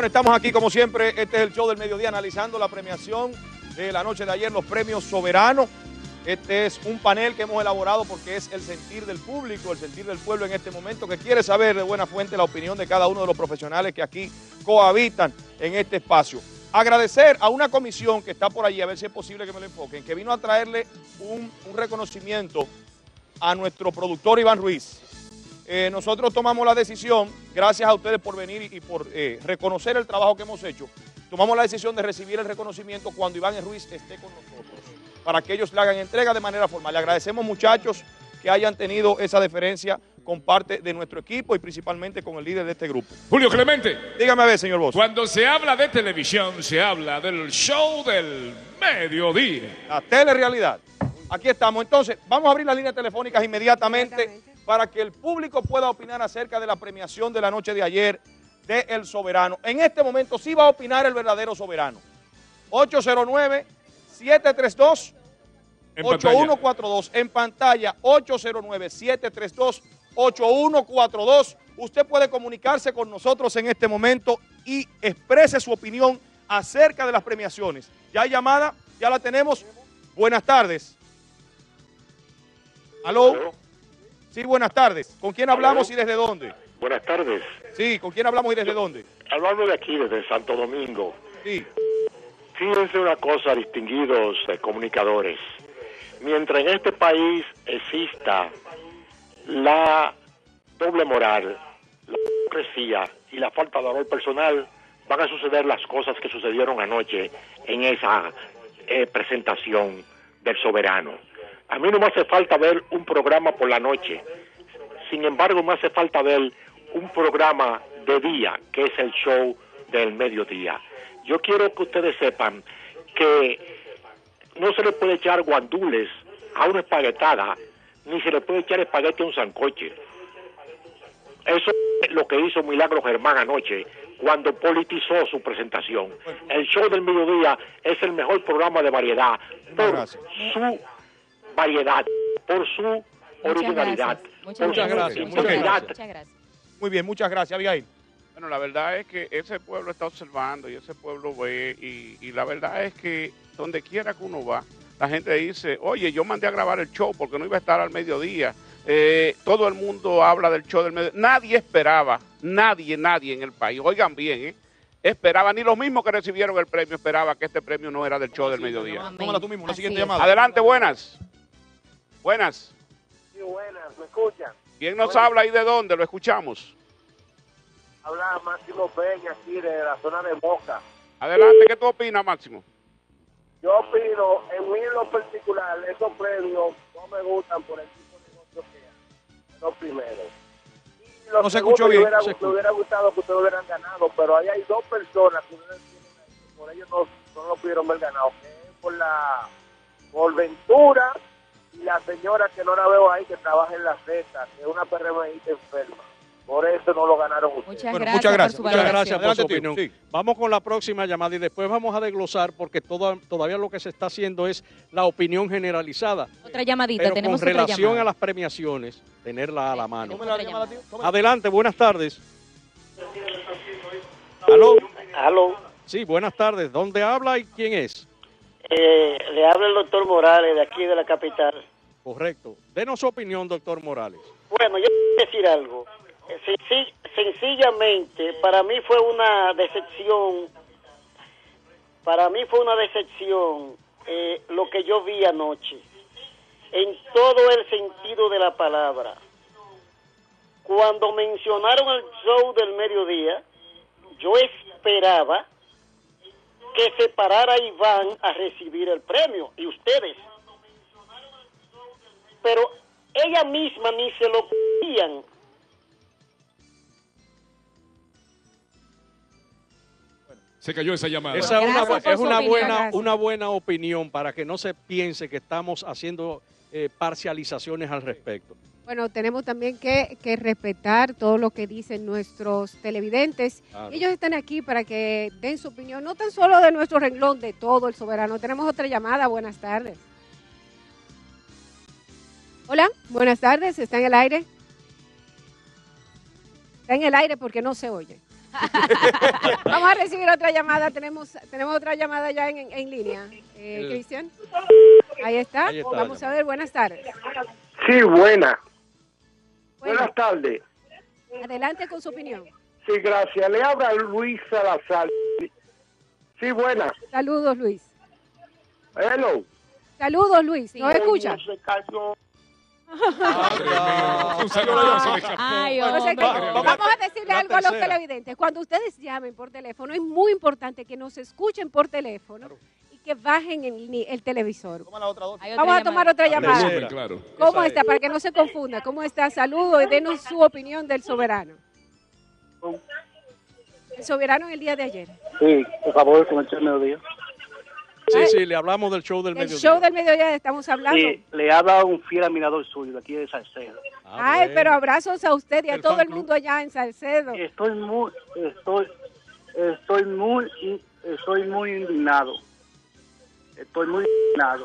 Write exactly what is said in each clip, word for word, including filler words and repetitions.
Bueno, estamos aquí como siempre, este es el show del mediodía analizando la premiación de la noche de ayer, los premios soberanos. Este es un panel que hemos elaborado porque es el sentir del público, el sentir del pueblo en este momento, que quiere saber de buena fuente la opinión de cada uno de los profesionales que aquí cohabitan en este espacio. Agradecer a una comisión que está por allí, a ver si es posible que me lo enfoquen, que vino a traerle un, un reconocimiento a nuestro productor Iván Ruiz. Eh, nosotros tomamos la decisión, gracias a ustedes por venir y, y por eh, reconocer el trabajo que hemos hecho, tomamos la decisión de recibir el reconocimiento cuando Iván Ruiz esté con nosotros, para que ellos le hagan entrega de manera formal. Le agradecemos, muchachos, que hayan tenido esa deferencia con parte de nuestro equipo y principalmente con el líder de este grupo. Julio Clemente. Dígame a ver, señor Bosch. Cuando se habla de televisión, se habla del show del mediodía. La telerealidad. Aquí estamos. Entonces, vamos a abrir las líneas telefónicas inmediatamente, inmediatamente para que el público pueda opinar acerca de la premiación de la noche de ayer de El Soberano. En este momento sí va a opinar el verdadero soberano. ocho cero nueve, siete tres dos, ocho uno cuatro dos. En pantalla, ocho cero nueve, siete tres dos, ocho uno cuatro dos. Usted puede comunicarse con nosotros en este momento y exprese su opinión acerca de las premiaciones. Ya hay llamada, ya la tenemos. Buenas tardes. ¿Aló? ¿Aló? Sí, buenas tardes. ¿Con quién hablamos ¿Aló? y desde dónde? Buenas tardes. Sí, ¿con quién hablamos y desde Yo, dónde? Hablando de aquí, desde Santo Domingo. Sí. Fíjense una cosa, distinguidos eh, comunicadores. Mientras en este país exista la doble moral, la hipocresía y la falta de valor personal, van a suceder las cosas que sucedieron anoche en esa eh, presentación del soberano. A mí no me hace falta ver un programa por la noche, sin embargo me hace falta ver un programa de día, que es el show del mediodía. Yo quiero que ustedes sepan que no se le puede echar guandules a una espaguetada, ni se le puede echar espagueti a un sancoche. Eso es lo que hizo Milagro Germán anoche, cuando politizó su presentación. El show del mediodía es el mejor programa de variedad por su variedad, por su muchas originalidad. Gracias. Muchas, por gracias. su Muchas, integridad. muchas gracias. Muy bien, muchas gracias, Abigail. Bueno, la verdad es que ese pueblo está observando y ese pueblo ve y, y la verdad es que donde quiera que uno va, la gente dice, oye, yo mandé a grabar el show porque no iba a estar al mediodía. Eh, todo el mundo habla del show del mediodía. Nadie esperaba, nadie, nadie en el país, oigan bien, ¿eh? Esperaba, ni los mismos que recibieron el premio esperaba que este premio no era del show del mediodía. Tómala tú mismo, la siguiente llamada. Adelante, buenas. Buenas. Sí, buenas, ¿me escuchan? ¿Quién nos buenas. habla y de dónde? Lo escuchamos. Habla Máximo Peña, aquí de la zona de Boca. Adelante, ¿qué tú opinas, Máximo? Yo opino, en mí en lo particular, esos premios no me gustan por el tipo de negocio que hay. Lo primero. Y lo no se escuchó bien. Me hubiera, no se me hubiera gustado que ustedes hubieran ganado, pero ahí hay dos personas que ustedes tienen ahí, que por ellos no, no lo pudieron ver ganado, que es por la por Ventura y la señora que no la veo ahí, que trabaja en la Z, que es una PRMista enferma. Por eso no lo ganaron ustedes. Muchas Bueno, gracias, muchas gracias, por su muchas valoración. gracias por su opinión. opinión. Sí. Vamos con la próxima llamada y después vamos a desglosar porque todo, todavía lo que se está haciendo es la opinión generalizada. Otra llamadita, Pero tenemos con otra relación llamada. a las premiaciones, tenerla a la mano. Tenemos otra llamada. Adelante, buenas tardes. ¿Aló? Aló, Sí, buenas tardes. ¿Dónde habla y quién es? eh, le habla el doctor Morales de aquí de la capital. Correcto. Denos su opinión, doctor Morales. Bueno, yo quiero decir algo. Eh, senci- sencillamente, para mí fue una decepción, para mí fue una decepción eh, lo que yo vi anoche, en todo el sentido de la palabra. Cuando mencionaron el show del mediodía, yo esperaba que se parara Iván a recibir el premio, y ustedes. Pero ella misma ni se lo pedían. Se cayó esa llamada. Esa es una, Gracias por es su una opinión, buena, gracias. una buena opinión para que no se piense que estamos haciendo eh, parcializaciones al respecto. Bueno, tenemos también que, que respetar todo lo que dicen nuestros televidentes. Claro. Ellos están aquí para que den su opinión, no tan solo de nuestro renglón, de todo el soberano. Tenemos otra llamada, buenas tardes. Hola, buenas tardes, ¿está en el aire? Está en el aire porque no se oye. Vamos a recibir otra llamada. Tenemos tenemos otra llamada ya en, en, en línea. Eh, El- Cristian. Ahí está. Ahí está la Vamos a ver. Buenas tardes. Sí, buena. Bueno, Buenas tardes. adelante con su opinión. Sí, gracias. Le habla Luis Salazar. Sí, buena. Saludos, Luis. Hello. Saludos, Luis. ¿Nos escucha? Se cayó. Madre mía, un saludo se le escapó. Ay, O sea que hombre. vamos- vamos a decirle la algo a los tercera. televidentes. Cuando ustedes llamen por teléfono, es muy importante que nos escuchen por teléfono y que bajen el, ni- el televisor. Toma la otra dos. Hay otra Vamos a tomar llamada. otra llamada. tercera. Claro. ¿Cómo Esa está? es. Para que no se confunda. ¿Cómo está? Saludos y denos su opinión del soberano. El soberano en el día de ayer. Sí, por favor, con el show del mediodía. Sí, Ay, sí, le hablamos del show del El mediodía. show del mediodía estamos hablando. Sí, le habla un fiel admirador suyo de aquí de Salcedo. Ah, Ay, bueno. pero abrazos a usted y a El todo fan el club. mundo allá en Salcedo. Estoy muy, estoy, estoy muy, estoy muy indignado. Estoy muy indignado.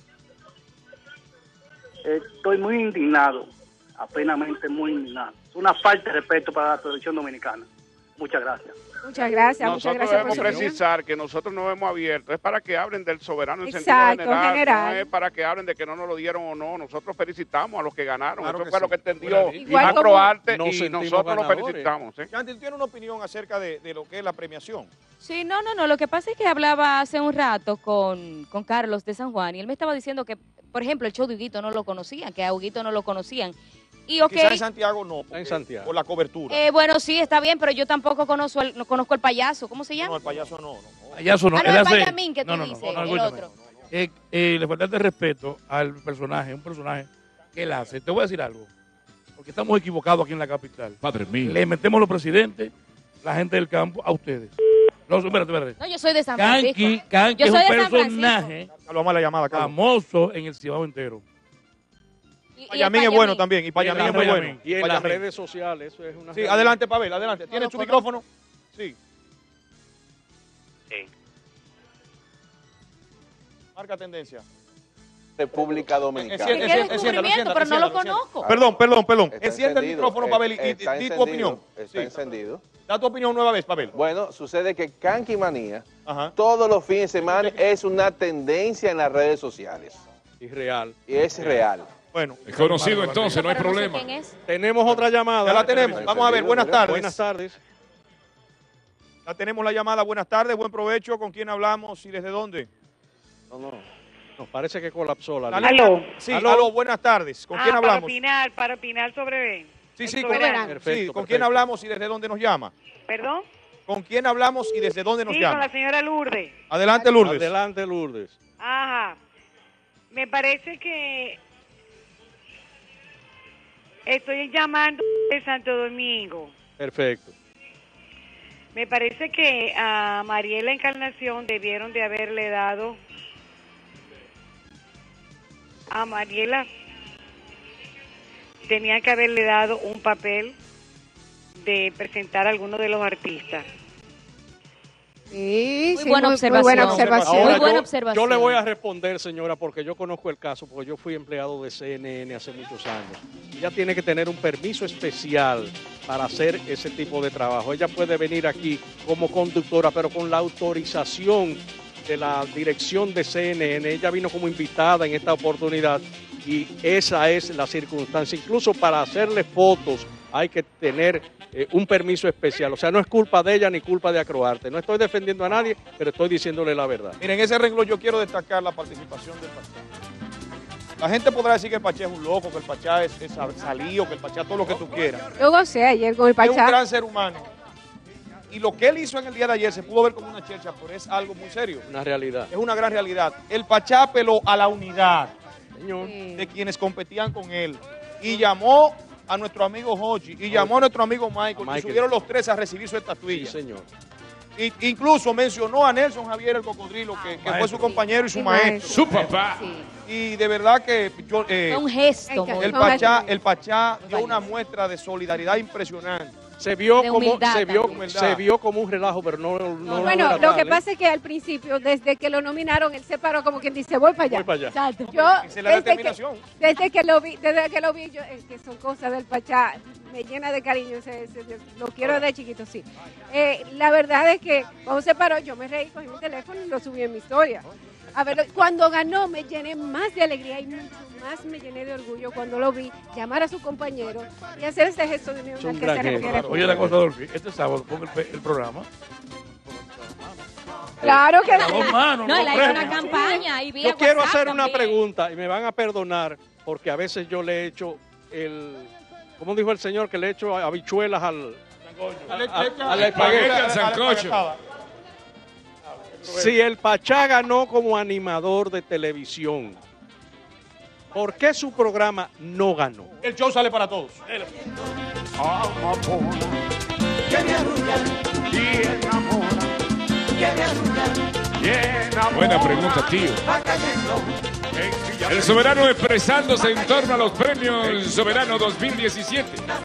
Estoy muy indignado. Apenamente muy indignado. Una falta de respeto para la televisión dominicana. Muchas gracias. Muchas gracias, muchas Nosotros gracias por debemos su opinión. precisar que nosotros nos hemos abierto. Es para que hablen del soberano en Exacto, sentido general, general. No es para que hablen de que no nos lo dieron o no. Nosotros felicitamos a los que ganaron. Claro Eso que fue sí. lo que entendió Igual Macro como- Arte Nos y sentimos nosotros los ganadores. felicitamos. ¿eh? Chanti, ¿tiene una opinión acerca de, de lo que es la premiación? Sí, no, no, no. Lo que pasa es que hablaba hace un rato con, con Carlos de San Juan y él me estaba diciendo que, por ejemplo, el show de Huguito no lo conocían, que a Huguito no lo conocían. Y ok, Quizás en Santiago no, porque- En Santiago. por la cobertura. eh, bueno, sí, está bien, pero yo tampoco conozco el, no conozco el payaso. ¿Cómo se no, llama? el payaso no. no, no. Payaso no, Ah, no, él el hace- Bayamín que tú no, no, no, dices, no, no, el escúchame. otro. Eh, eh, le falta de respeto al personaje, un personaje que él hace. Te voy a decir algo, porque estamos equivocados aquí en la capital. Padre mío. Le metemos los presidentes, la gente del campo, a ustedes. No, espérate, espérate. No, yo soy de San Kanki, Francisco. Kanki Yo es soy un de San Francisco. personaje Carlos, vamos a la llamada, Carlos. famoso en el Cibao entero. Y- y el Payamín es bueno también, y Payamín Y es muy Payamín. bueno. Y en las Payamín. redes sociales, eso es una... Sí, realidad. adelante, Pavel, adelante. ¿Tiene lo su conozco. micrófono? Sí. Sí. Marca tendencia. República Dominicana. Eh, eh, ¿Qué Enciéndalo, descubrimiento? enciéndalo, Pero no lo enciéndalo, conozco. Perdón, perdón, perdón. Está Enciende el encendido, micrófono, eh, Pavel, y, y está di tu encendido, opinión. Está Sí. encendido. Da tu opinión nueva vez, Pavel. Bueno, sucede que Kanki Manía Ajá. todos los fines de semana es una tendencia en las redes sociales. Irreal. Y es real. Bueno, Es conocido entonces, no hay Pero sé problema. quién es. Tenemos otra llamada. ya la tenemos. Vamos a ver, buenas tardes. Buenas tardes. Ya tenemos la llamada. Buenas tardes, buen provecho. ¿Con quién hablamos y desde dónde? No, no. Nos parece que colapsó la La línea. línea- Sí, aló. buenas tardes. ¿Con quién Ah, Para hablamos? opinar, para opinar sobre... Sí, el sí, con, soberano. sí, Perfecto, ¿con quién perfecto. hablamos y desde dónde nos llama? ¿Perdón? ¿Con quién hablamos y desde dónde nos Sí, con llama? la señora Lourdes. Adelante, Lourdes. Adelante, Lourdes. Ajá. Me parece que estoy llamando de Santo Domingo. Perfecto. Me parece que a Mariela Encarnación debieron de haberle dado a Mariela tenían que haberle dado un papel de presentar a alguno de los artistas. Sí, Muy sí, buena muy, observación. muy buena observación. Muy Ahora, buena yo, observación. yo le voy a responder, señora, porque yo conozco el caso, porque yo fui empleado de C N N hace muchos años. Ella tiene que tener un permiso especial para hacer ese tipo de trabajo. Ella puede venir aquí como conductora, pero con la autorización de la dirección de C N N. Ella vino como invitada en esta oportunidad y esa es la circunstancia. Incluso para hacerle fotos hay que tener eh, un permiso especial. O sea, no es culpa de ella ni culpa de Acroarte. No estoy defendiendo a nadie, pero estoy diciéndole la verdad. Miren, en ese renglón yo quiero destacar la participación del Pachá. La gente podrá decir que el Pachá es un loco, que el Pachá es, es salío, que el Pachá todo lo que tú quieras. Yo gocé ayer con el Es un Pachá. gran ser humano. Y lo que él hizo en el día de ayer se pudo ver como una chercha, pero es algo muy serio. Una realidad. Es una gran realidad. El Pachá apeló a la unidad Señor. Sí. de quienes competían con él y llamó a nuestro amigo Hochi y llamó a nuestro amigo Michael, A Michael. y subieron los tres a recibir su Sí, estatuilla. señor. Y, incluso mencionó a Nelson Javier el Cocodrilo, que, que fue su compañero y su Sí, maestro. Su papá. Sí. Y de verdad que yo, eh, Fue un gesto. El muy- el No, Pachá, no. el Pachá dio una muestra de solidaridad impresionante. Se vio de como humildad se vio, también. se vio como un relajo, pero no, no, no Bueno, era lo tal, que ¿eh? pasa es que al principio, desde que lo nominaron, él se paró como quien dice, voy para allá. Voy para allá. Exacto. Yo, Esa es la desde que, determinación. desde que lo vi, desde que lo vi, yo, es que son cosas del Pachá, me llena de cariño, ese, ese- lo quiero de chiquito, sí. Eh, la verdad es que cuando se paró, yo me reí, cogí mi teléfono y lo subí en mi historia. A ver, cuando ganó me llené más de alegría y mucho más me llené de orgullo cuando lo vi llamar a su compañero y hacer ese gesto de unión Es un al que gran se gesto. refiere. Claro, oye, la cosa, Dolphy, este sábado pongo el, pe- el programa. Claro que Las dos manos, No, los él ha hecho una premios. campaña y vía Yo quiero WhatsApp hacer una también. pregunta y me van a perdonar porque a veces yo le he hecho el, ¿cómo dijo el señor? Que le he hecho habichuelas al, al, al- al espagueti. Espagueti al sancocho. Si el Pachá ganó como animador de televisión, ¿por qué su programa no ganó? El show sale para todos. Buena pregunta, tío. El soberano expresándose en torno a los premios Soberano dos mil diecisiete.